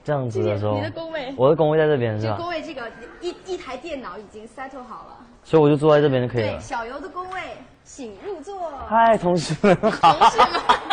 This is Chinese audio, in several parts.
这样子的时候， 你的工位， 我的工位在这边是吧？ 工位这个一台电脑已经 settle 好了， 所以我就坐在这边就可以了。 对，小游的工位，请入座。 嗨，同事们好。 同事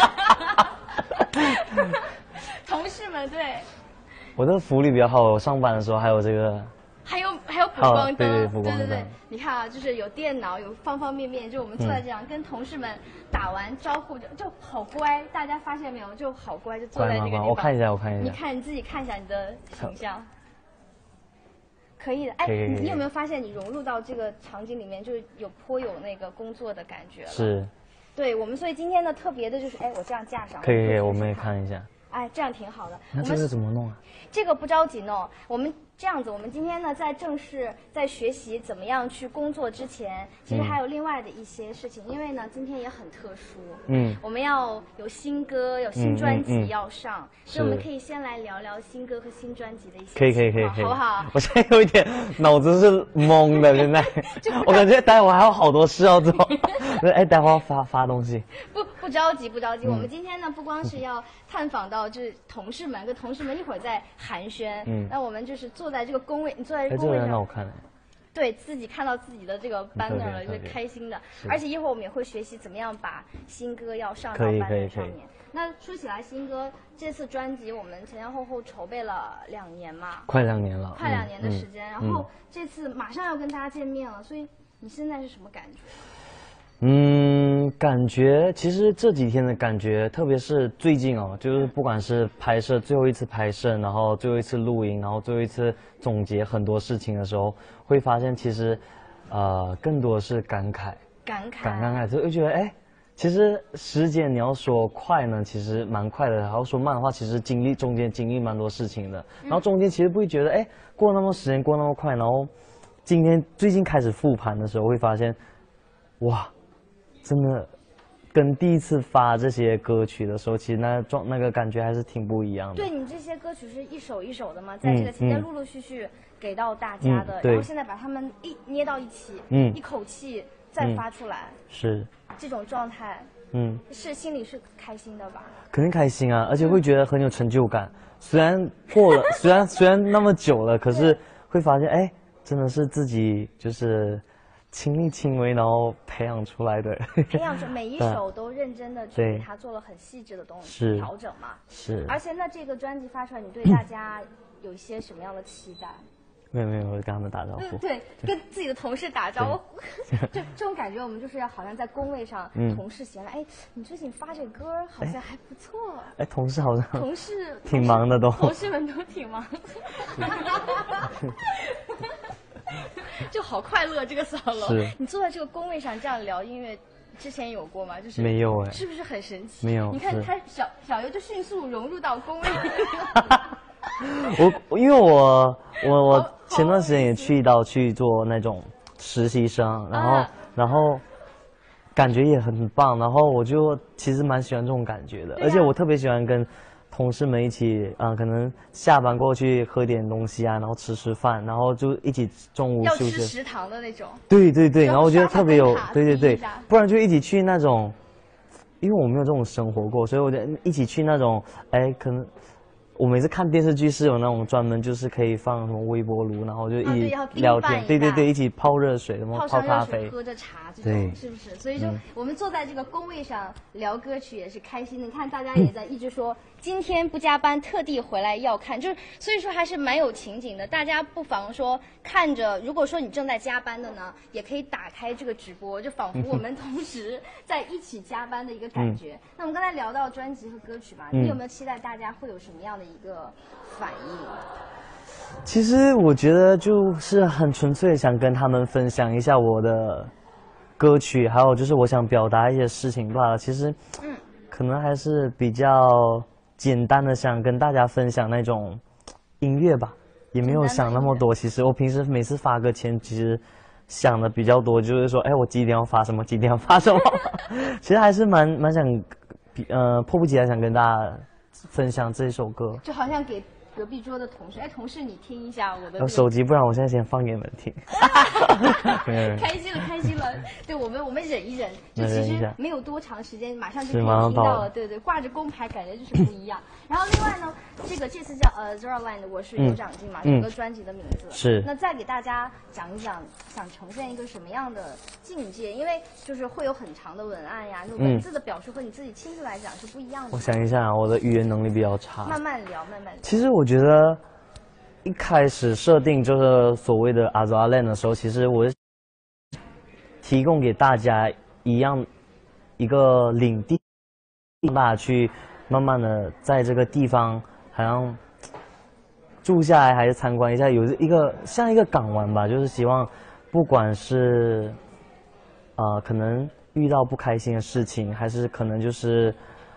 们，同事们，对。 我的福利比较好，我上班的时候还有这个。 还有补光灯， 对，补光灯。 对，你看啊，就是有电脑，有方方面面，就我们坐在这样，跟同事们打完招呼就好乖，大家发现没有？就好乖，就坐在这个地方。 我看一下。 你自己看一下你的形象，可以的。哎，你有没有发现你融入到这个场景里面，就是颇有那个工作的感觉了？ 是。 对我们，所以今天呢特别的就是，哎，我这样架上。 可以，我们也看一下。 哎，这样挺好的。 那这个怎么弄啊？ 这个不着急弄，我们这样子，我们今天呢在正式在学习怎么样去工作之前，其实还有另外的一些事情，因为呢今天也很特殊，我们要有新歌，有新专辑要上，所以我们可以先来聊聊新歌和新专辑的一些情况， 可以， 好不好？ 我现在有一点脑子是懵的，现在我感觉待会还有好多事要做，哎，待会要发东西。 不着急，我们今天呢不光是要探访到就是同事们，跟同事们一会儿在寒暄，那我们就是坐在这个工位，你坐在这个工位上， 让我看。 对自己看到自己的这个 banner 了，就是开心的。而且一会儿我们也会学习怎么样把新歌要上到 banner 上面。那说起来新歌，这次专辑我们前后筹备了2年嘛， 快2年了， 快2年的时间。然后这次马上要跟大家见面了，所以你现在是什么感觉？ 感觉其实这几天的感觉，特别是最近哦，就是不管是拍摄最后一次拍摄，然后最后一次录音，然后最后一次总结很多事情的时候，会发现其实，更多是感慨，就会觉得哎，其实时间你要说快呢，其实蛮快的；然后说慢的话，其实中间经历蛮多事情的。然后中间其实不会觉得哎，过那么时间过那么快，然后最近开始复盘的时候，会发现，哇。真的，跟第一次发这些歌曲的时候，其实那个感觉还是挺不一样的。 对，你这些歌曲是一首一首的嘛，在这个期间陆陆续续给到大家的，然后现在把它们捏到一起，一口气再发出来， 是这种状态，是心里是开心的吧？ 肯定开心啊，而且会觉得很有成就感。虽然过了，虽然那么久了，可是会发现，哎，真的是自己就是亲力亲为，然后培养出来的。 培养出每一首都认真的去给它做了很细致的东西调整嘛。 是。 而且那这个专辑发出来，你对大家有一些什么样的期待？ 没有，我跟他们打招呼。 对，跟自己的同事打招呼，这种感觉，我们就是要好像在工位上，同事闲了，哎，你最近发这歌好像还不错。 哎，同事好像同事挺忙的都。 同事们都挺忙。就好快乐这个扫楼。你坐在这个工位上这样聊音乐，之前有过吗？就是没有哎， 是不是很神奇？ 没有。 你看他小游就迅速融入到工位里。 因为我前段时间也去做那种实习生，然后感觉也很棒，然后我就其实蛮喜欢这种感觉的，而且我特别喜欢跟同事们一起可能下班过去喝点东西啊，然后吃饭，然后就一起中午休息。 要吃食堂的那种。 对，然后我觉得特别有对，不然就一起去那种，因为我没有这种生活过，所以我就一起去那种，哎，可能。我每次看电视剧是有那种专门就是可以放什么微波炉，然后就一起聊天，对，一起泡热水，什么泡咖啡， 喝着茶这种，是不是？所以就我们坐在这个工位上聊歌曲也是开心的。你看大家也在一直说今天不加班，特地回来要看，就是所以说还是蛮有情景的。大家不妨说看着，如果说你正在加班的呢，也可以打开这个直播，就仿佛我们同时在一起加班的一个感觉。那我们刚才聊到专辑和歌曲嘛，你有没有期待大家会有什么样的一个反应？ 其实我觉得就是很纯粹想跟他们分享一下我的歌曲，还有就是我想表达一些事情罢了。其实，可能还是比较简单的想跟大家分享那种音乐吧，也没有想那么多。其实我平时每次发歌前，其实想的比较多，就是说，哎，我几点要发什么，几点要发什么。其实还是蛮想，迫不及待想跟大家分享这首歌， 就好像给隔壁桌的同事，哎，同事你听一下我的、 有手机，不然我现在先放给你们听。 开心了，开心了。对我们忍一忍，就其实没有多长时间，马上就可以听到了。对对，挂着工牌感觉就是不一样。然后另外呢，这次叫Zeraland， 我是有长进嘛，整个专辑的名字。 是。 那再给大家讲一讲，想呈现一个什么样的境界？因为就是会有很长的文案呀，就文字的表述和你自己亲自来讲是不一样的。 我想一下，我的语言能力比较差。 慢慢聊，慢慢聊。 其实我觉得。一开始设定就是所谓的 Zeraland 的时候，其实我提供给大家一个领地，让大家去慢慢的在这个地方好像住下来，还是参观一下，有像一个港湾吧，就是希望不管是可能遇到不开心的事情，还是可能就是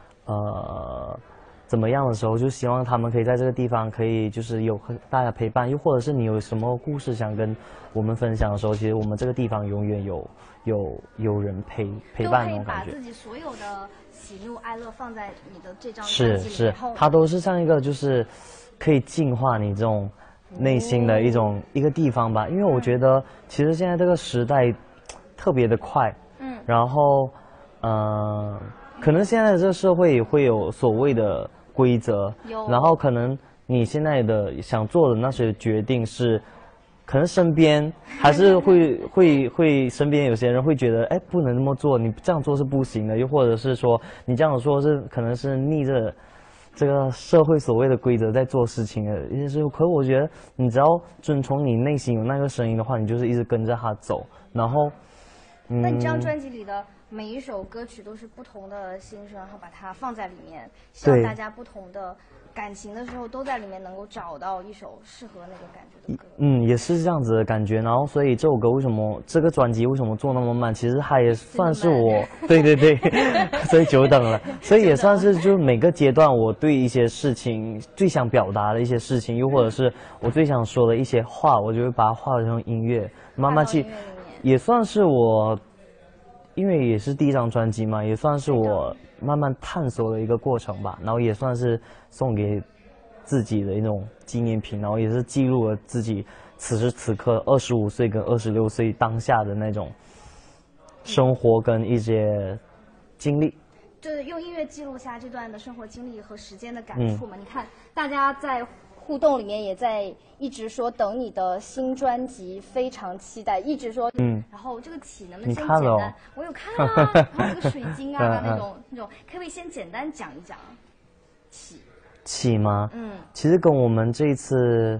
怎么样的时候，就希望他们可以在这个地方可以就是有大家陪伴，又或者是你有什么故事想跟我们分享的时候，其实我们这个地方永远有人陪伴那种感觉。 把自己所有的喜怒哀乐放在你的这张专辑里， 是，它都是像一个就是可以净化你这种内心的一个地方吧。因为我觉得其实现在这个时代特别的快，然后可能现在的这个社会也会有所谓的规则，然后可能你现在的想做的那些决定是，可能身边还是会身边有些人会觉得，哎，不能这么做，你这样做是不行的，又或者是说你这样说是可能是逆着这个社会所谓的规则在做事情的一些事。可我觉得你只要遵从你内心有那个声音的话，你就是一直跟着它走，然后那你这张专辑里的每一首歌曲都是不同的心声，然后把它放在里面，希望大家不同的感情的时候都在里面能够找到一首适合那个感觉的歌。 也是这样子的感觉。然后所以这首歌这个专辑为什么做那么慢？其实它也算是我，对，所以久等了，所以也算是就是每个阶段我对一些事情最想表达的一些事情，又或者是我最想说的一些话，我就会把它化成音乐，慢慢去，也算是我。因为也是第一张专辑嘛，也算是我慢慢探索的一个过程吧，然后也算是送给自己的一种纪念品，然后也是记录了自己此时此刻25岁跟26岁当下的那种生活跟一些经历。 就是用音乐记录下这段的生活经历和时间的感触嘛。你看大家在互动里面也在一直说等你的新专辑，非常期待，一直说然后这个起能不能先简单？我有看啊，然后这个水晶啊那种，可不可以先简单讲一讲起吗？其实跟我们这一次，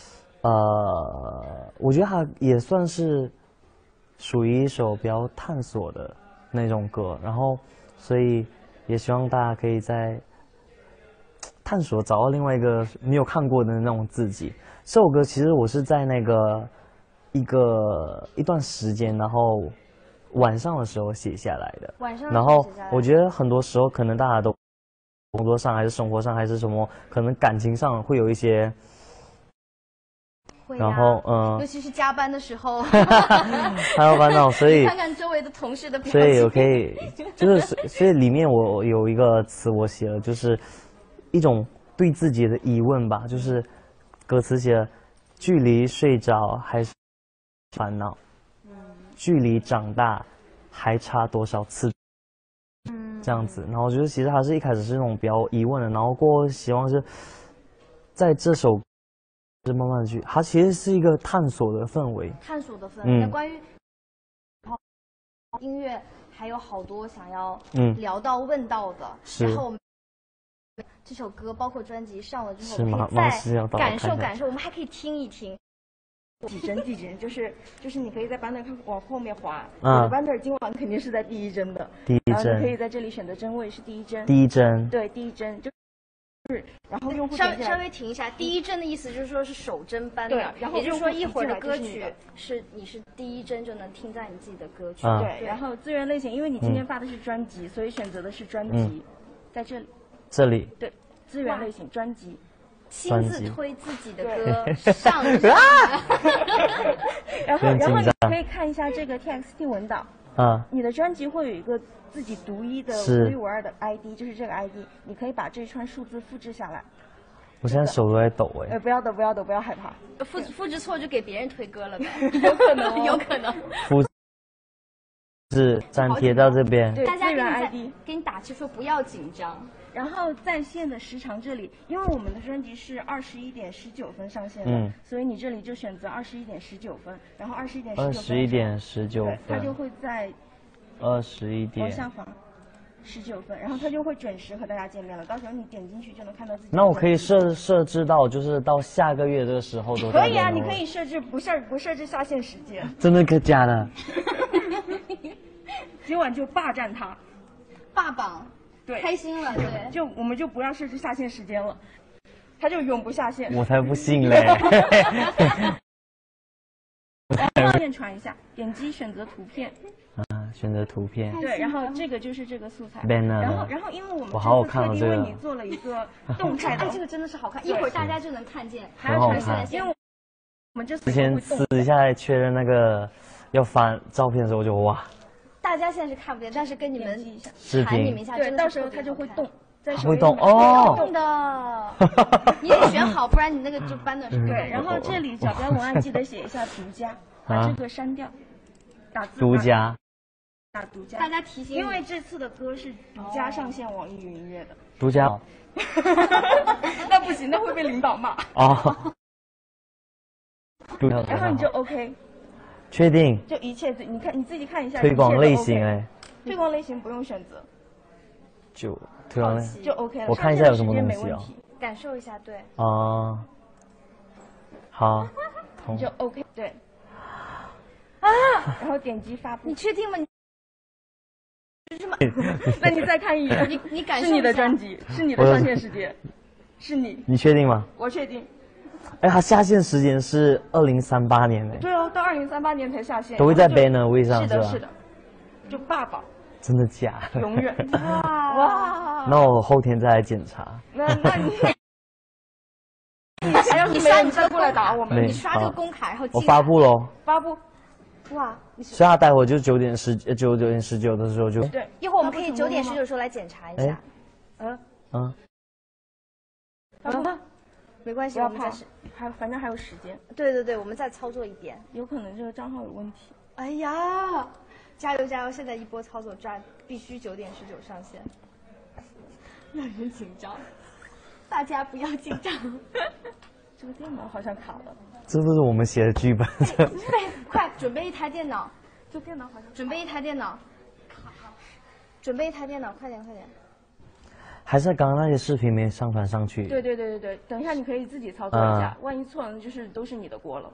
我觉得它也算是属于一首比较探索的那种歌，然后所以也希望大家可以在探索找到另外一个没有看过的那种自己。这首歌其实我是在那个一段时间，然后晚上的时候写下来的。然后我觉得很多时候可能大家都工作上还是生活上还是什么，可能感情上会有一些。然后尤其是加班的时候还要烦恼，所以看看周围的同事的表情。 所以我可以就是所以里面我有一个词我写了，就是一种对自己的疑问吧，就是歌词写了距离睡着还是烦恼，距离长大还差多少次，这样子。然后我觉得其实它是一开始是那种比较疑问的，然后过后希望是在这首是慢慢的去，它其实是一个探索的氛围。 探索的氛围。那关于音乐还有好多想要聊到问到的，然后我们这首歌包括专辑上了之后，我们可以再感受感受，我们还可以听一听。 几帧，就是你可以在 banner 往后面滑，banner 今晚肯定是在第一帧的，然后你可以在这里选择帧位是第一帧，对，第一帧就。然后用户稍微停一下，第一帧的意思就是说是首帧班的， 然后也就是说一会儿的歌曲你是第一帧就能听在你自己的歌曲。 对，然后资源类型，因为你今天发的是专辑，所以选择的是专辑，在这里对，资源类型专辑， 亲自推自己的歌上， 然后你可以看一下这个 TXT 文档。你的专辑会有一个自己独一的独一无二的 ID， 就是这个 ID， 你可以把这串数字复制下来。 我现在手都在抖哎。 不要抖，不要抖，不要害怕。 复制错就给别人推歌了呗，有可能，有可能。 复制粘贴到这边。 大家给你打气说不要紧张。 然后在线的时长这里，因为我们的专辑是21:19上线的，所以你这里就选择21:19，然后21:19分，它就会在 21点往下滑19分，然后它就会准时和大家见面了。到时候你点进去就能看到自己。 那我可以设置到就是到下个月这个时候都可以啊，你可以设置不设置下线时间。 真的可假的？ 今晚就霸占它， 霸榜。对，开心了，对， 我们就不要设置下线时间了，它就永不下线。 我才不信嘞！ 宣传一下，点击选择图片。 选择图片。 对，然后这个就是这个素材。然后因为我们好好看哦，这个。 为你做了一个动态的， 这个真的是好看，一会儿大家就能看见。 很好看。 因为我们这之前私下确认那个要翻照片的时候，就哇。 大家现在是看不见，但是跟你们喊你们一下， 对，到时候它就会动， 它会动哦， 动的，你得选好，不然你那个就搬的是对。然后这里角标文案记得写一下独家，把这个删掉，打字独家， 打独家。 大家提醒， 因为这次的歌是独家上线网易云音乐的。 独家， 那不行，那会被领导骂。 哦。 然后你就 OK。 确定？ 就一切你看你自己看一下。 推广类型哎。 推广类型不用选择。 就推广类型就 OK 了。 我看一下有什么东西哦。 感受一下，对。 哦。好。 你就 OK 对。啊！然后点击发布。 你确定吗？ 那你再看一眼。 你感受一下。 是你的专辑，是你的上线时间，是你。 你确定吗？ 我确定。 哎，它下线时间是2038年哎。 对哦，到2038年才下线。 都会在 banner 位上是吧？是的，就霸榜。 真的假的？ 永远。哇！ 那我后天再来检查。 那你刷你再过来打我们， 你刷这个工卡，然后我发布喽。 发布。 哇！ 所以他待会就9点19的时候就。 对， 一会儿我们可以9点19的时候来检查一下。没关系，我们再试， 反正还有时间。 对，我们再操作一遍。 有可能这个账号有问题。 哎呀，加油加油！现在一波操作必须9点19上线，让人紧张。大家不要紧张。 这个电脑好像卡了。 这不是我们写的剧本。 对，快准备一台电脑。 这电脑好像。 准备一台电脑。准备一台电脑，快点。 还是刚刚那些视频没上传上去。 对，等一下你可以自己操作一下，万一错了就是都是你的锅了。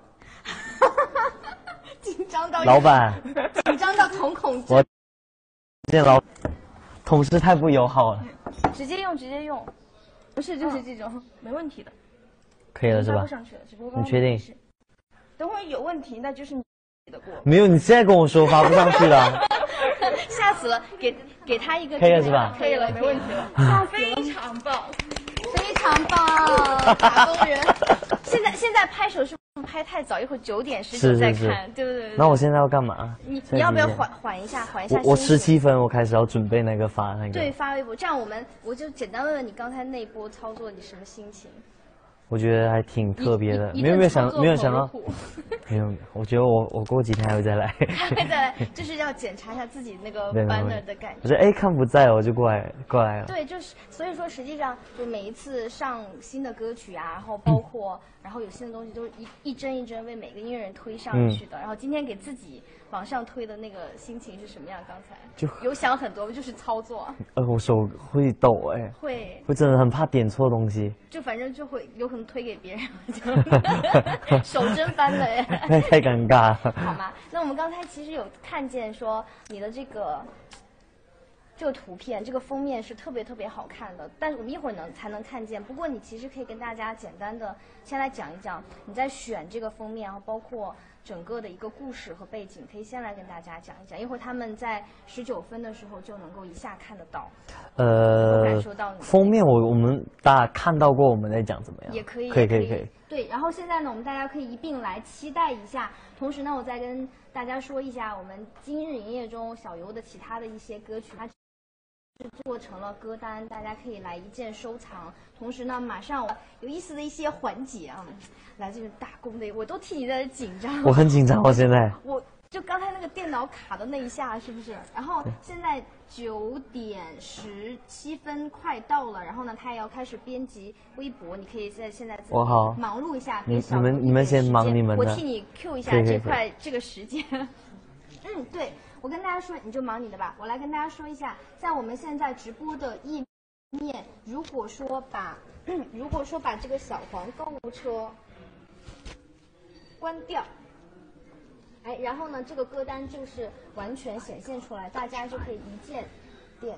紧张到老板， 紧张到瞳孔。 我见同事太不友好了。 直接用，不是就是这种， 没问题的。 可以了是吧？你确定？ 等会有问题那就是你的锅。 没有，你现在跟我说发不上去了。 吓死了，给他一个。 可以了是吧？ 可以了，没问题了。非常棒， 非常棒，打工人。现在拍手是不是拍太早？一会儿9点19再看，对不对？ 那我现在要干嘛？ 你要不要缓一下？ 我17分，我开始要准备那个发那个。 对，发微博。这样我就简单问问你刚才那波操作你什么心情？ 我觉得还挺特别的，没有想到，没有，我觉得我过几天还会再来， 还会再来，就是要检查一下自己那个 banner 的感觉。 我说哎，看不在，我就过来了。 对，就是所以说，实际上就每一次上新的歌曲啊，然后包括然后有新的东西，都是一帧一帧为每个音乐人推上去的。然后今天给自己往上推的那个心情是什么样？刚才就有想很多，就是操作。 我手会抖哎，会真的很怕点错东西。 就反正就会有可能推给别人，就手真翻了耶， 太尴尬了。 好吗？那我们刚才其实有看见说你的这个图片，这个封面是特别好看的，但是我们一会儿才能看见。不过你其实可以跟大家简单的先来讲一讲你在选这个封面，然后包括整个的一个故事和背景，可以先来跟大家讲一讲。一会儿他们在19分的时候就能够一下看得到。感受到你封面我们大家看到过，我们在讲怎么样？ 也可以。对，然后现在呢，我们大家可以一并来期待一下。同时呢，我再跟大家说一下我们今日营业中小游的其他的一些歌曲。 做成了歌单，大家可以来一键收藏。同时呢，马上有意思的一些环节啊，来这个打工的，我都替你在紧张。 我很紧张，我现在。 就刚才那个电脑卡的那一下，是不是？然后现在9点17分快到了，然后呢，他也要开始编辑微博，你可以现在自己忙碌一下。 你们先忙你们的， 我替你 Q 一下这个时间。对，我跟大家说，你就忙你的吧。我来跟大家说一下，在我们现在直播的页面，如果说把这个小黄购物车关掉。然后呢，这个歌单就是完全显现出来，大家就可以一键点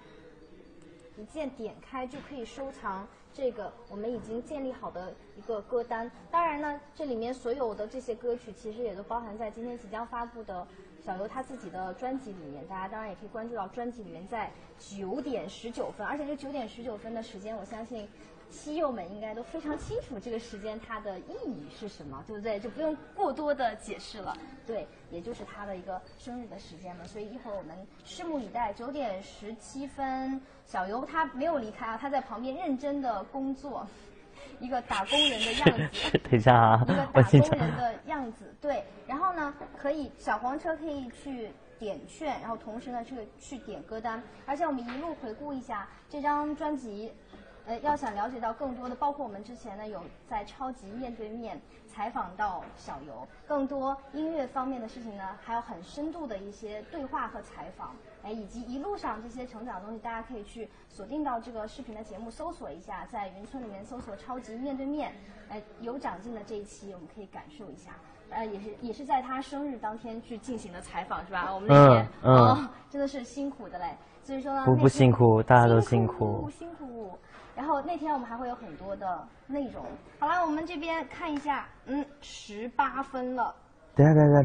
开就可以收藏这个我们已经建立好的一个歌单。当然呢，这里面所有的这些歌曲其实也都包含在今天即将发布的小游他自己的专辑里面，大家当然也可以关注到专辑里面在9点19分，而且这9点19分的时间，我相信西友们应该都非常清楚这个时间它的意义是什么，对不对？就不用过多的解释了。对，也就是他的一个生日的时间了。所以一会儿我们拭目以待。9点17分，小游他没有离开啊，他在旁边认真的工作，一个打工人的样子。 等一下啊， 一个打工人的样子。对，然后呢，小黄车可以去点券，然后同时呢去点歌单。而且我们一路回顾一下这张专辑。要想了解到更多的，包括我们之前呢有在超级面对面采访到小游，更多音乐方面的事情呢，还有很深度的一些对话和采访，以及一路上这些成长的东西，大家可以去锁定到这个视频的节目，搜索一下，在云村里面搜索超级面对面，有长进的这一期，我们可以感受一下。也是在他生日当天去进行的采访，是吧？我们那天真的是辛苦的嘞。所以说呢， 不辛苦，大家都辛苦。 然后那天我们还会有很多的内容。好了，我们这边看一下，18分了。 对。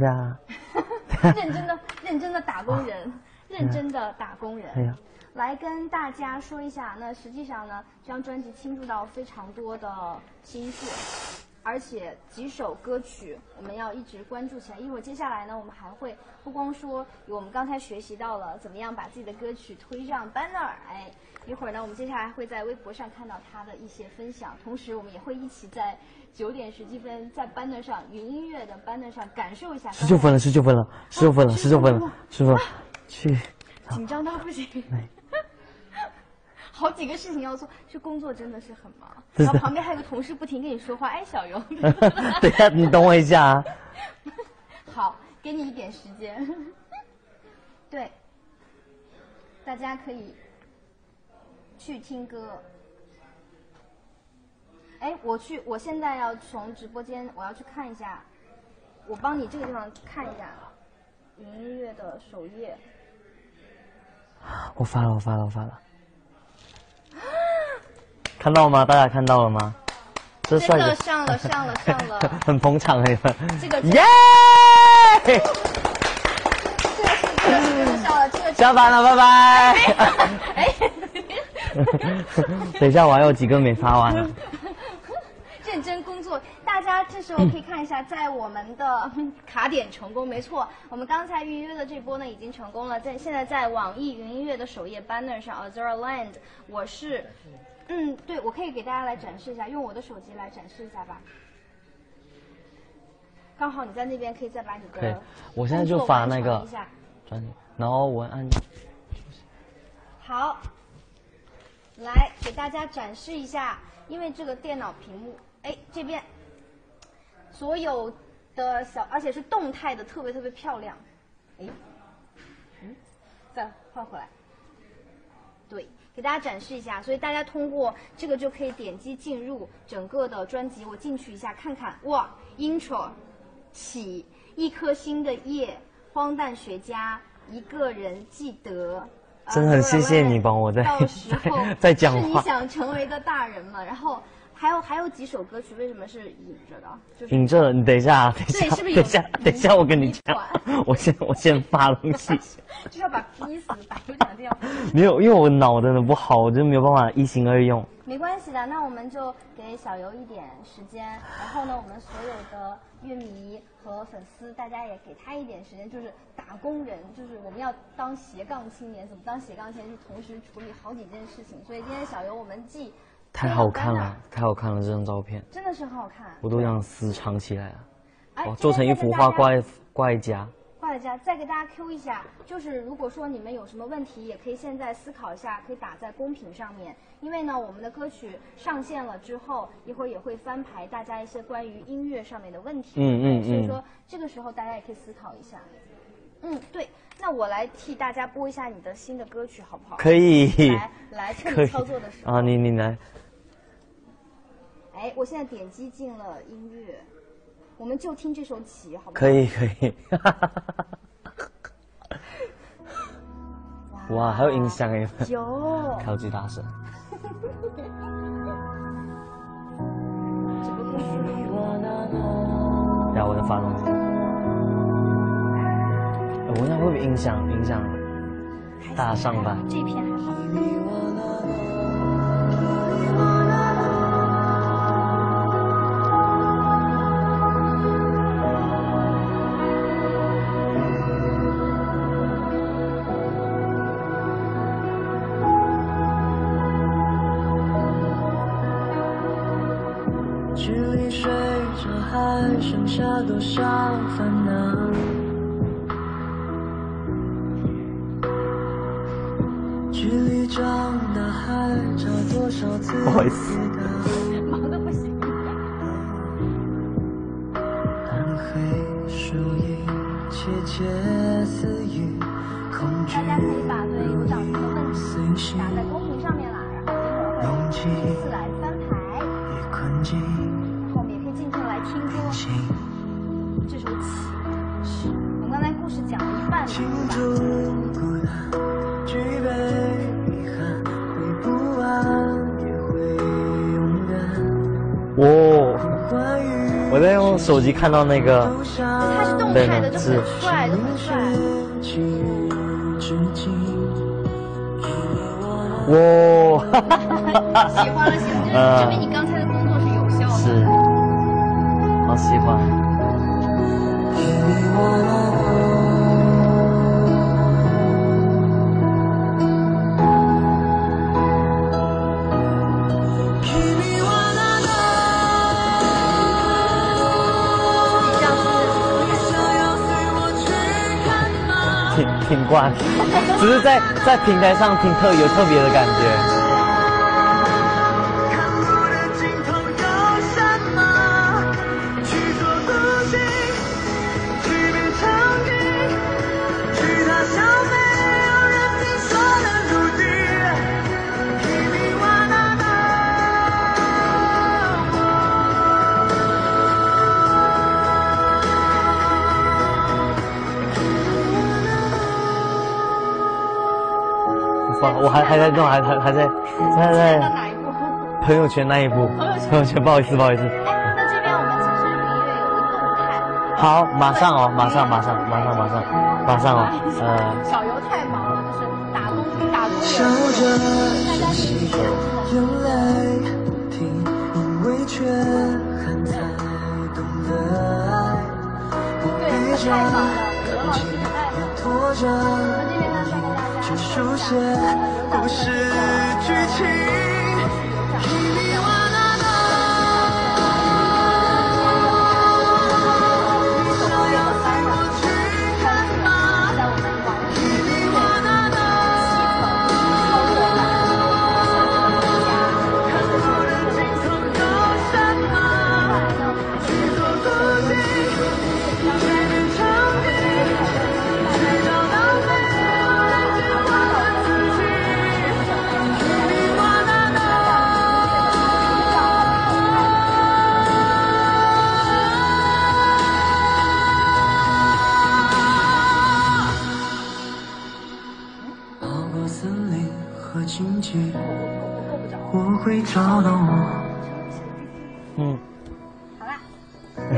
认真的打工人，认真的打工人。 哎呀， 来跟大家说一下，那实际上呢，这张专辑倾注到非常多的心血。而且几首歌曲我们要一直关注起来，因为接下来呢，我们还会不光说我们刚才学习到了怎么样把自己的歌曲推上 banner， 一会儿呢，我们接下来会在微博上看到他的一些分享，同时我们也会一起在9点17分在 banner 上云音乐的 banner 上感受一下。 19分了，去， 紧张到不行。好几个事情要做，这工作真的是很忙。然后旁边还有个同事不停跟你说话，小游。 对呀，你等我一下啊。 好，给你一点时间。对，大家可以去听歌。我现在要从直播间，我要去看一下，我帮你这个地方看一下云音乐的首页。 我发了。看到吗？大家看到了吗？ 真的上了， 很捧场你们。 这个耶！ 这个上了，这个下班了，拜拜。等一下，我还有几个没发完。 认真工作，大家这时候可以看一下，在我们的卡点成功，没错，我们刚才预约的这波呢已经成功了，现在在网易云音乐的首页 banner 上 Azura Land， 我是，对，我可以给大家来展示一下，用我的手机来展示一下吧。刚好你在那边可以再把你的， 对，我现在就发那个专辑，然后我按。 好，来给大家展示一下，因为这个电脑屏幕。这边所有的而且是动态的，特别漂亮。再换回来，对，给大家展示一下。所以大家通过这个就可以点击进入整个的专辑。我进去一下看看，哇 ，intro 起一颗星的夜，荒诞学家，一个人记得。 真的很谢谢你帮我到时候在讲话。 是你想成为的大人了，然后。 还有几首歌曲为什么是隐着的？就是隐着，你等一下， 对，是不是等一下，我跟你讲，我先发东西， 就是要把逼死，把有奖这样。 没有，因为我脑真的不好，我就没有办法一心二用。 没关系的，那我们就给小游一点时间，然后呢，我们所有的乐迷和粉丝，大家也给他一点时间，就是打工人，就是我们要当斜杠青年，怎么当斜杠青年，就同时处理好几件事情。所以今天小游我们既太好看了，太好看了！这张照片真的是很好看， 我都想私藏起来了，做成一幅画挂在家。 挂在家，再给大家 Q 一下，就是如果说你们有什么问题，也可以现在思考一下，可以打在公屏上面。因为呢，我们的歌曲上线了之后，一会儿也会翻牌大家一些关于音乐上面的问题。所以说这个时候大家也可以思考一下。对，那我来替大家播一下你的新的歌曲，好不好？ 可以。 来，趁你操作的时候。 你来。 哎，我现在点击进了音乐，我们就听这首起，好不好？ 可以。哇，还有音响哎！ 有。 开到最大声。呀，我在发东西。我想会不会影响大家上班？ 这片还好。 距离随着还剩下多少烦恼？距离长大还差多少次？ 不好意思， 忙得不行。 暗黑树影窃窃私语，恐惧。 大家可以把对有奖金的问题打在公屏上面啦，然后一会儿会依次来翻牌。然后我们也可以静静来听歌。这首起，我们刚才故事讲了一半了， 我在用手机看到那个， 它是动态的，就很帅，就很帅。 哇！ 喜欢了，就是证明你刚才的工作是有效的。 是，好喜欢。听惯，只是在平台上听有特别的感觉。我还在弄，还在朋友圈那一步，朋友圈不好意思。 那这边我们其实音乐有个动态。 好，马上哦。 小游太忙了，就是打工人，大家是眼泪听因为缺憾才懂得爱， 对，太忙了，何老师太忙了。 拖着去书写故事剧情。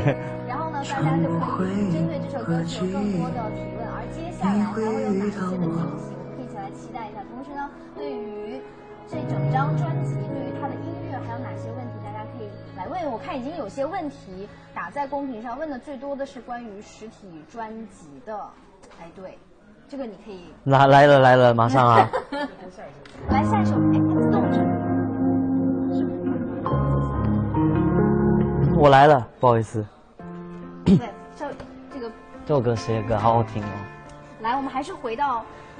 然后呢，大家就可以针对这首歌曲有更多的提问，而接下来还会有哪些的惊喜，我们可以一起来期待一下。同时呢，对于这整张专辑，对于它的音乐还有哪些问题，大家可以来问。我看已经有些问题打在公屏上，问的最多的是关于实体专辑的。哎，对，这个你可以。 来了，马上啊！ 来下一首，哎，它自动着。 我来了，不好意思。 对，这首歌谁的歌？好好听哦。 来，我们还是回到。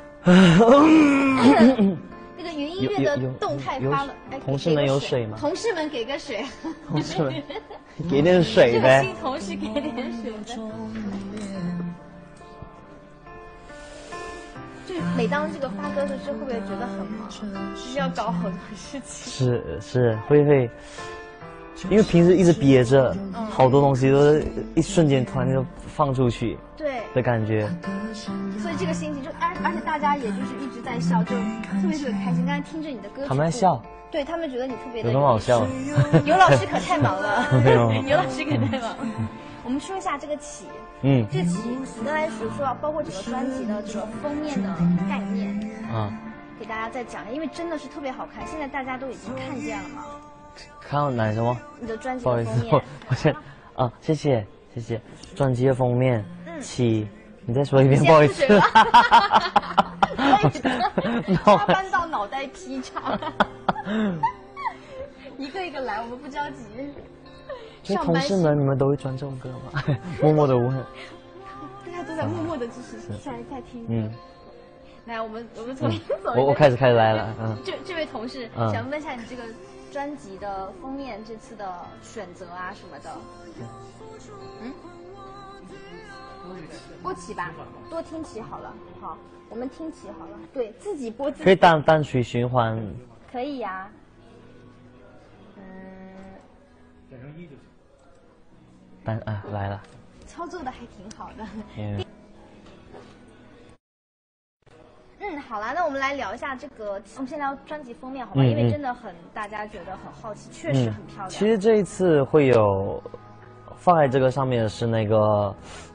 那个云音乐的动态发了，哎， 同事们有水吗？ 同事们给个水， 同事们给点水呗。 这个新同事给点水呗。就每当这个发歌的时候，会不会觉得很忙？就是要搞好多事情。 是会，因为平时一直憋着，好多东西都是一瞬间突然就放出去， 对的感觉。 所以这个心情就而且大家也就是一直在笑，就特别开心。刚才听着你的歌曲， 他们在笑， 对他们觉得你特别的有什么好笑的？ 尤老师可太忙了， 没有， 尤老师可太忙了。我们说一下这个起，这起你刚才说包括整个专辑的这个封面的概念给大家再讲一下，因为真的是特别好看，现在大家都已经看见了嘛。 看到哪什么？ 你的专辑的封面。不好意思，我先谢谢。专辑的封面，起，你再说一遍，不好意思。 加班到脑袋劈叉。一个一个来，我们不着急。 所以同事们，你们都会专这首歌吗？默默的问。 大家都在默默的就是在听。来，我们从走。 我开始来了。 这位同事想问一下你这个专辑的封面这次的选择啊什么的。播起吧，多听起好了。好，我们听起好了。对自己播自己。 可以单曲循环。 可以呀。 改成1就行。 来了。 操作的还挺好的。好啦，那我们来聊一下这个，我们先聊专辑封面好吗？因为真的大家觉得很好奇，确实很漂亮。 其实这一次会有放在这个上面的是那个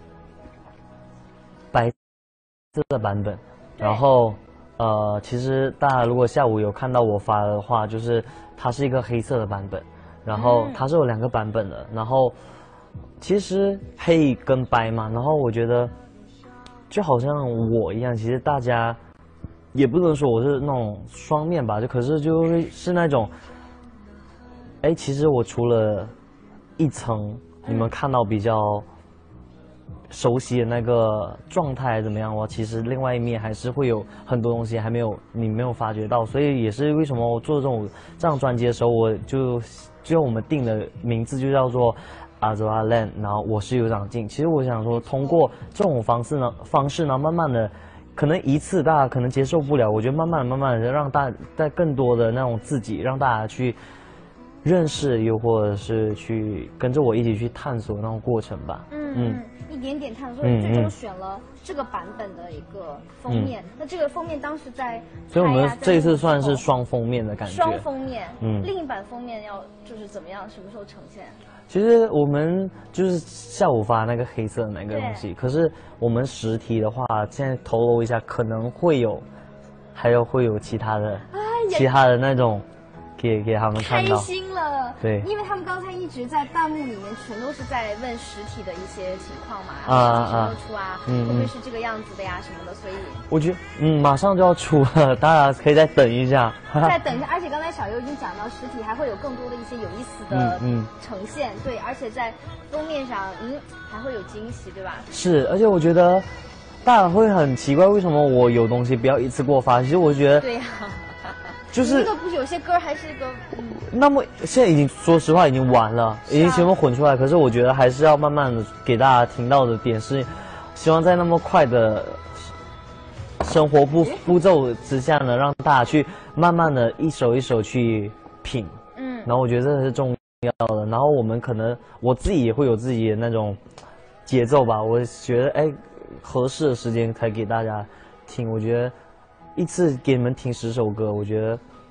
白色的版本，然后其实大家如果下午有看到我发的话，就是它是一个黑色的版本，然后它是有2个版本的，然后其实黑跟白嘛，然后我觉得就好像我一样，其实大家也不能说我是那种双面吧，可是就会是那种，其实我除了一层你们看到比较熟悉的那个状态怎么样，我其实另外一面还是会有很多东西你没有发觉到，所以也是为什么我做这张专辑的时候，我就最后我们定的名字就叫做Azura Land， 然后我是有长进。其实我想说，通过这种方式呢，慢慢的，可能一次大家可能接受不了，我觉得慢慢的让大家更多的那种自己，让大家去认识，又或者是去跟着我一起去探索那种过程吧。 一点点探索，所以最终选了这个版本的一个封面。那这个封面当时所以我们这一次算是双封面的感觉。 双封面，另一版封面就是怎么样，什么时候呈现？ 其实我们就是下午发那个黑色的那个东西，可是我们实体的话，现在透露一下，可能会有其他的那种给他们看到。 开心了， 对， 因为他们刚才一直在弹幕里面全都是在问实体的一些情况嘛，什么出啊，会不会是这个样子的呀什么的，所以我觉得马上就要出了，大家可以再等一下。 再等一下，而且刚才小优已经讲到，实体还会有更多的一些有意思的呈现，对，而且在封面上还会有惊喜，对吧？ 是，而且我觉得大家会很奇怪，为什么我有东西不要一次给我发？其实我觉得对呀。 就是这个不是有些歌还是个那么现在已经说实话已经晚了，已经全部混出来。可是我觉得还是要慢慢的给大家听到的点是，希望在那么快的生活步骤之下呢，让大家去慢慢的一首一首去品。然后我觉得这是重要的。然后我们可能我自己也会有自己的那种节奏吧。我觉得合适的时间才给大家听。我觉得。一次给你们听10首歌，我觉得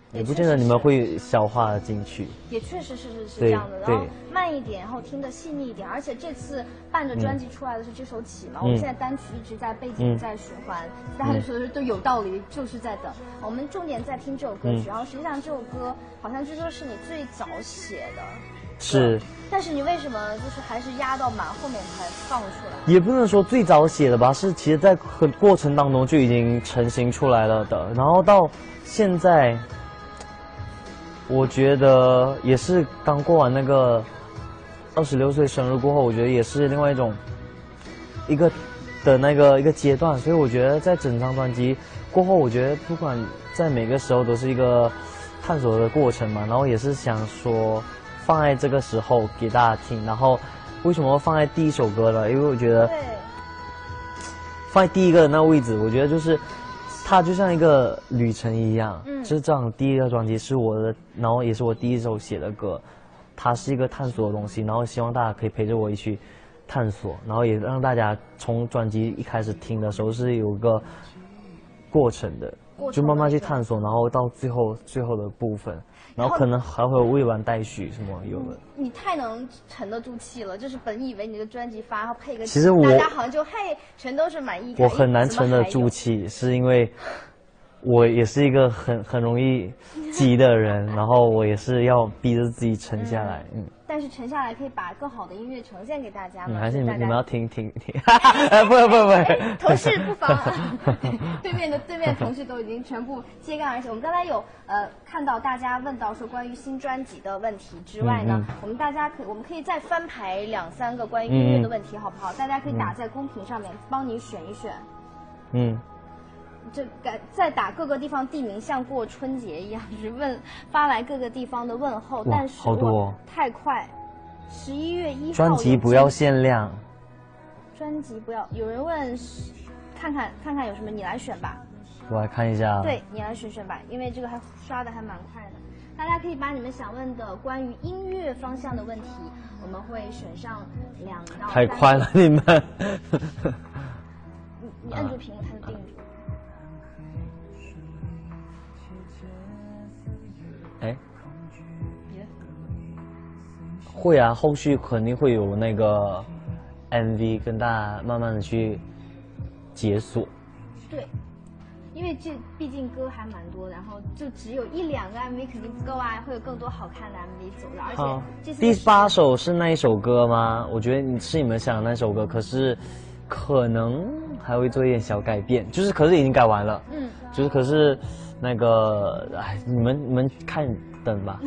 也不见得你们会消化进去。 也确实是这样的，然后慢一点，然后听得细腻一点。而且这次伴着专辑出来的是这首《起》嘛，我们现在单曲一直在背景在循环，大家就说的都有道理，就是在等。我们重点在听这首歌曲，然后实际上这首歌好像据说是你最早写的。 是， 但是你为什么就是还是压到蛮后面才放出来？ 也不能说最早写的吧，是其实在过程当中就已经成型出来了的。然后到现在，我觉得也是刚过完那个26岁生日过后，我觉得也是另外一个阶段。所以我觉得在整张专辑过后，我觉得不管在每个时候都是一个探索的过程嘛。然后也是想说。放在这个时候给大家听，然后为什么放在第一首歌呢？因为我觉得放在第一个的那位置，我觉得就是它就像一个旅程一样。就是这样，第一个专辑是我的，然后也是我第一首写的歌，它是一个探索的东西，然后希望大家可以陪着我一起探索，然后也让大家从专辑一开始听的时候是有个过程的，就慢慢去探索，然后到最后的部分。然后可能还会有未完待续什么有的。 你太能沉得住气了，就是本以为你的专辑发，然后配个， 其实大家好像就嘿全都是满意。 我很难沉得住气，是因为我也是一个很容易急的人，然后我也是要逼着自己沉下来。 但是沉下来可以把更好的音乐呈现给大家嘛？ 还是你们要听？不， 同事不妨，对面同事都已经全部揭竿而起。我们刚才有看到大家问到说关于新专辑的问题之外呢，我们可以再翻排2-3个关于音乐的问题，好不好？大家可以打在公屏上面，帮你选一选。就再打各个地方地名，像过春节一样，就是发来各个地方的问候。但是好多太快，11月1号专辑不要限量。 专辑不要，有人问，看看有什么，你来选吧。 我来看一下。 对，你来选吧，因为这个还刷的还蛮快的。大家可以把你们想问的关于音乐方向的问题，我们会选上2到3。 太快了，你们。 你按住屏幕，它就定住。 会啊，后续肯定会有那个 MV 跟大家慢慢的去解锁。 对，因为这毕竟歌还蛮多，然后就只有1-2个 MV 肯定不够啊，会有更多好看的 MV 走的。而且这次第 8首是那一首歌吗？我觉得是你们想的那首歌，可是可能还会做一点小改变，就是可是已经改完了。就是可是那个，你们看。等吧。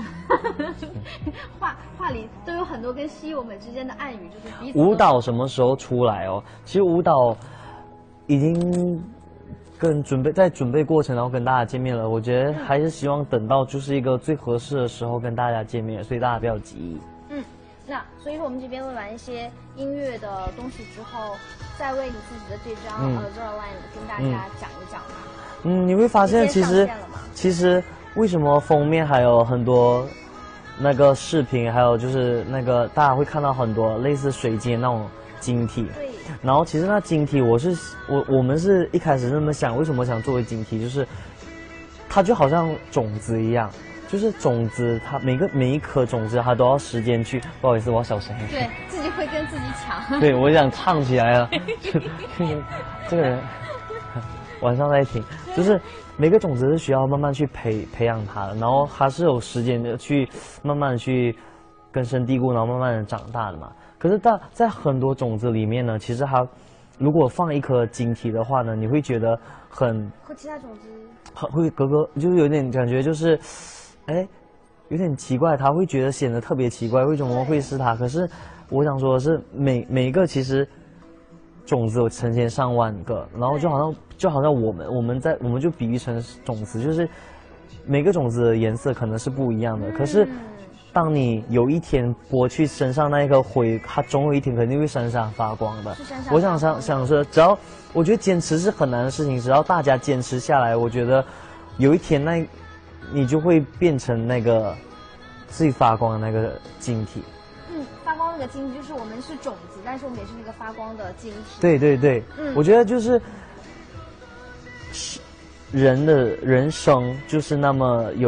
话里都有很多跟西友们之间的暗语，就是彼此。 舞蹈什么时候出来哦？其实舞蹈已经在准备过程，然后跟大家见面了。我觉得还是希望等到就是一个最合适的时候跟大家见面，所以大家不要急。 那所以说我们这边问完一些音乐的东西之后，再为你自己的这张《Azure Line》跟大家讲一讲吧。 你会发现其实。为什么封面还有很多那个视频，还有就是那个大家会看到很多类似水晶那种晶体。 对。 然后其实那晶体我们是一开始这么想，为什么想作为晶体，就是它就好像种子一样，就是种子它每一颗种子它都要时间去。不好意思，我要小声。 对自己会跟自己抢。 对，我想唱起来了。这个人晚上在听，就是每个种子是需要慢慢去培养它的，然后它是有时间的去慢慢去根深蒂固，然后慢慢的长大的嘛。可是在很多种子里面呢，其实它如果放一颗晶体的话呢，你会觉得和其他种子会就是有点感觉，就是有点奇怪，它会觉得显得特别奇怪，为什么会是它？可是我想说的是，每一个其实种子有成千上万个，然后就好像我们就比喻成种子，就是每个种子的颜色可能是不一样的，可是当你有一天剥去身上那一颗灰，它总有一天肯定会闪闪发光的。我想说，我觉得坚持是很难的事情，只要大家坚持下来，我觉得有一天你就会变成那个最发光的那个晶体。 发光那个晶体就是我们是种子，但是我们也是那个发光的晶体。 对，我觉得就是人的人生就是那么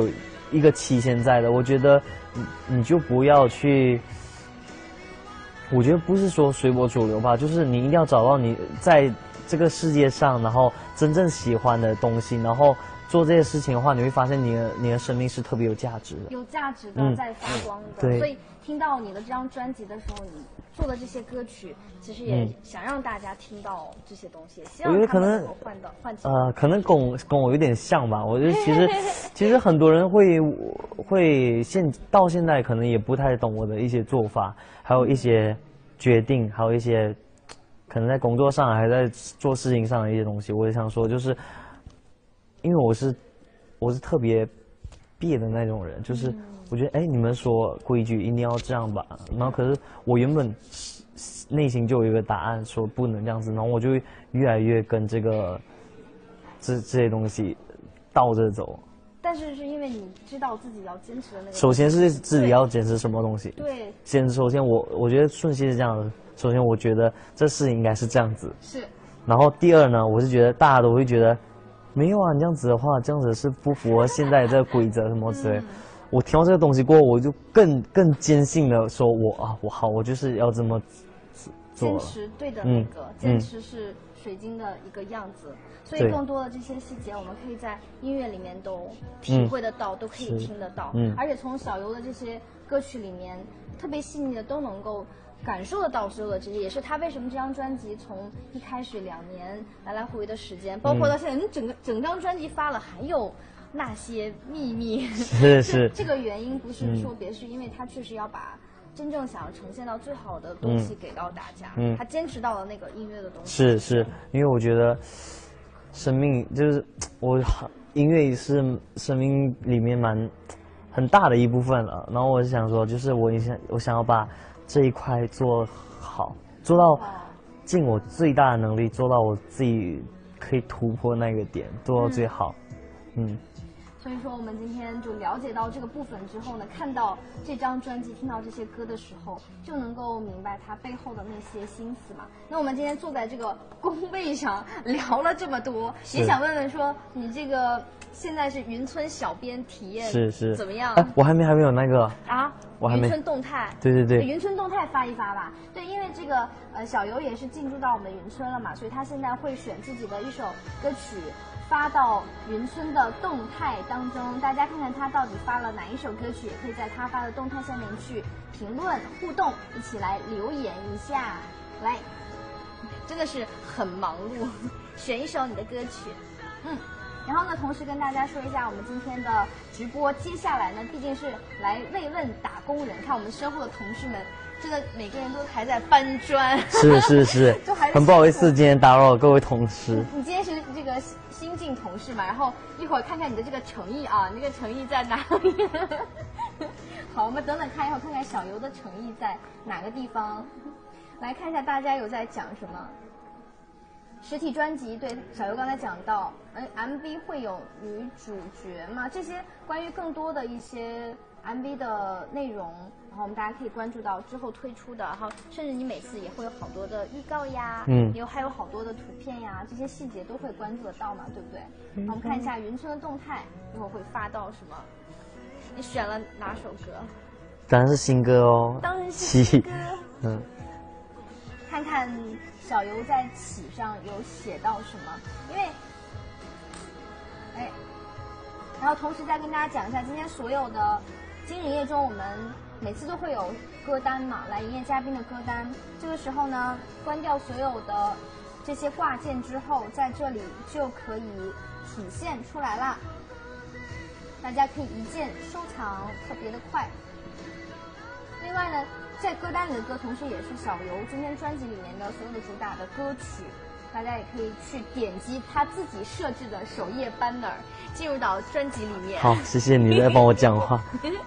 一个期限在的。我觉得你就不要去，我觉得不是说随波逐流吧，就是你一定要找到你在这个世界上，然后真正喜欢的东西，然后做这些事情的话，你会发现你的生命是特别有价值的， 有价值的，在发光的。 对。 所以听到你的这张专辑的时候，你做的这些歌曲，其实也想让大家听到这些东西，希望他们能够唤起。 可能跟我有点像吧。我觉得其实很多人会到现在可能也不太懂我的一些做法，还有一些决定，还有一些可能在工作上还在做事情上的一些东西。我也想说，就是因为我是特别别的那种人，就是我觉得你们说规矩一定要这样吧，然后可是我原本内心就有一个答案说不能这样子，然后我就越来越跟这些东西倒着走。 但是是因为你知道自己要坚持的那个。 首先是自己要坚持什么东西。 对。 首先我觉得顺序是这样的，首先我觉得这事情应该是这样子。 是。 然后第二呢，我是觉得大家都会觉得。没有啊，你这样子的话，这样子是不符合现在这个规则什么之类。我听到这个东西过后，我就更坚信的说，我就是要这么做。 坚持对的那个，坚持是水晶的一个样子。所以更多的这些细节，我们可以在音乐里面都体会得到，都可以听得到。而且从小游的这些歌曲里面，特别细腻的都能够感受得到所有的这些，也是他为什么这张专辑从一开始2年来回回的时间，包括到现在，整张专辑发了，还有那些秘密。 是这个原因不是说别，是因为他确实要把真正想要呈现到最好的东西给到大家。他坚持到了那个音乐的东西。 是，因为我觉得生命就是音乐是生命里面很大的一部分了。然后我是想说，就是我想要把这一块做好，做到尽我最大的能力，做到我自己可以突破那个点，做到最好。 所以说我们今天就了解到这个部分之后呢，看到这张专辑，听到这些歌的时候，就能够明白它背后的那些心思嘛。那我们今天坐在这个工位上聊了这么多，也想问问说，你这个现在是云村小编体验是怎么样？ 我还没有那个啊， 我还没云村动态。 对， 云村动态发一发吧。对，因为这个小游也是进驻到我们的云村了嘛，所以他现在会选自己的一首歌曲发到云村的动态当中，大家看看他到底发了哪一首歌曲，也可以在他发的动态下面去评论互动，一起来留言一下。来，真的是很忙碌，选一首你的歌曲。然后呢，同时跟大家说一下，我们今天的直播接下来呢，毕竟是来慰问打工人，看我们身后的同事们，真的每个人都还在搬砖。 是，很不好意思，今天打扰各位同事。 你今天是这个新进同事嘛，然后一会儿看看你的这个诚意啊，你这个诚意在哪里？好，我们等看，一会儿看看小游的诚意在哪个地方。来看一下大家有在讲什么。实体专辑，对，小游刚才讲到，MV 会有女主角嘛？这些关于更多的一些 MV 的内容，然后我们大家可以关注到之后推出的，然后甚至你每次也会有好多的预告呀，还有好多的图片呀，这些细节都会关注得到嘛，对不对？我们看一下云村的动态，一会儿会发到什么？你选了哪首歌？ 当然是新歌哦。 当然是新歌。看看小游在启上有写到什么，因为，然后同时再跟大家讲一下，今天所有的经营业中，我们每次都会有歌单嘛，来营业嘉宾的歌单。这个时候呢，关掉所有的这些挂件之后，在这里就可以体现出来啦。大家可以一键收藏，特别的快。另外呢，在歌单里的歌，同时也是小游今天专辑里面的所有的主打的歌曲，大家也可以去点击他自己设置的首页 banner， 进入到专辑里面。 好，谢谢你在帮我讲话。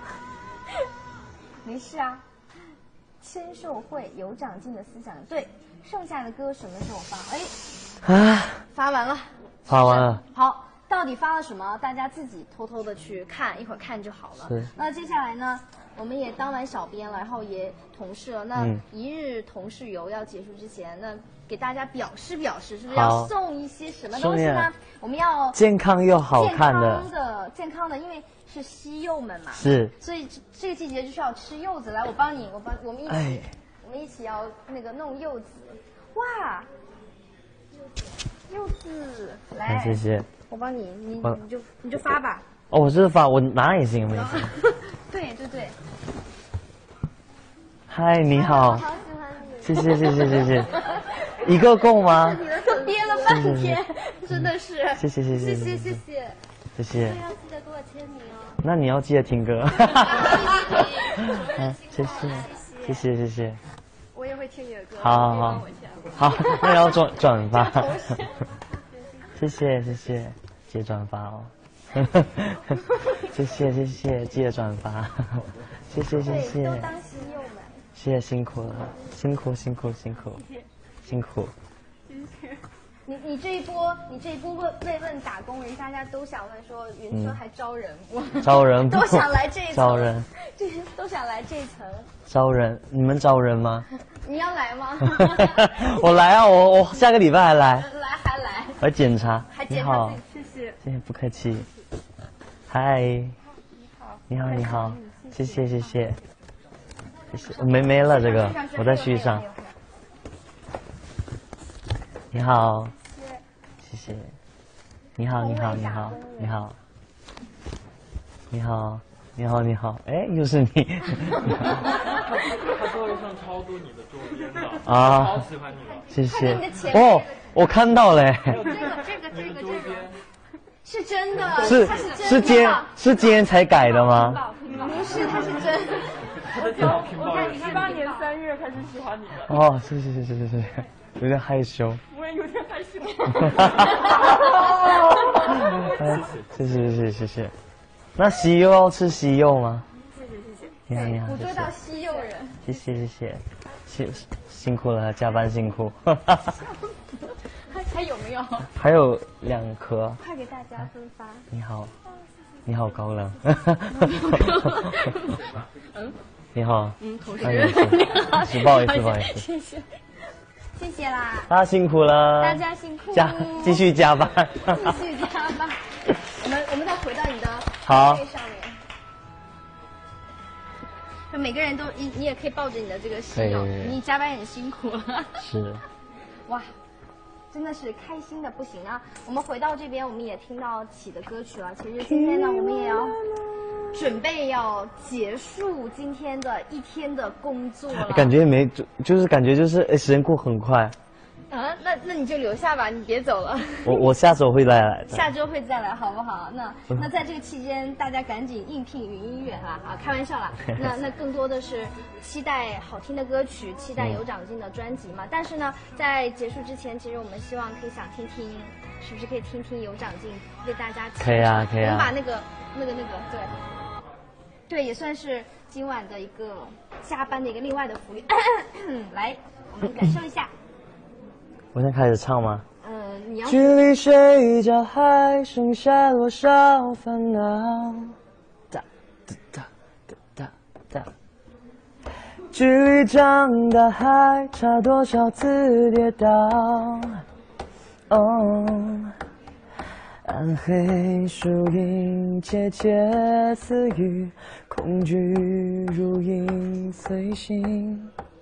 没事啊，签售会有长进的思想。对，剩下的歌什么时候发？发完了。 发完了。 好。到底发了什么？大家自己偷偷的去看，一会儿看就好了。那接下来呢， 我们也当完小编了，然后也同事了。那一日同事游要结束之前，那给大家表示表示，是不是要送一些什么东西呢？我们要健康又好看的，健康的，因为是西柚们嘛， 是， 所以这个季节就是要吃柚子。来，我帮你，我们一起要那个弄柚子。哇，柚子，来， 谢谢， 我帮你，你就发吧。 哦，我是发，我拿也行，没事。 对对对。 嗨，你好。 好喜欢你。 谢谢。一个够吗？ 憋了半天，真的是。 谢谢。 谢谢。 要记得给我签名哦。 那你要记得听歌。谢谢。 我也会听你的歌。 好，那要转发。谢谢，记得转发哦。谢谢，记得转发。谢谢。 都当西柚们。 谢谢，辛苦了，辛苦。 谢谢。你这一波问打工人，大家都想问说，云车还招人不？ 招人都想来这一层。 招人， 都想来这一层。 招人，你们招人吗？ 你要来吗？ 我来啊，我下个礼拜还来。 还来。 我检查。 你好，谢谢， 不客气。嗨。你好，谢谢。没了这个，我再续上。你好，谢谢。你好。哎，又是你。 他座位上超多你的周边的啊， 超喜欢你了。 谢谢。哦，我看到了。 这个，是真的。 是今天才改的吗？ 不是，它是真。 我看18年3月开始喜欢你的。 哦，谢，有点害羞。 我也有点害羞。 谢。那西柚要吃西柚吗？ 谢谢。你好，捕捉到西柚人。 谢，辛苦了，加班辛苦。 还有没有？ 还有2颗。 快给大家分发。 你好高冷。你好。 同事。 不好意思。 谢谢啦。 大家辛苦了。 大家辛苦。 继续加班。 我们再回到你的好上面。就每个人都你也可以抱着你的这个西柚，你加班很辛苦了。 是。 哇。真的是开心的不行啊！我们回到这边，我们也听到起的歌曲了。其实今天呢，我们也要准备要结束今天的一天的工作了。 感觉就是时间过很快。 那你就留下吧，你别走了。 我下周会再来的。 下周会再来，好不好？那在这个期间，大家赶紧应聘云音乐啊！开玩笑啦。那更多的是期待好听的歌曲，期待有长进的专辑嘛。但是呢，在结束之前，其实我们希望可以想听听，是不是可以听听有长进，为大家可以啊。 我们把那个对，也算是今晚的一个加班的一个另外的福利。来，我们感受一下。 我先开始唱吗？ 你要。 距离睡觉还剩下多少烦恼？哒哒哒哒哒。距离长大还差多少次跌倒？暗黑树影窃窃私语，恐惧如影随形。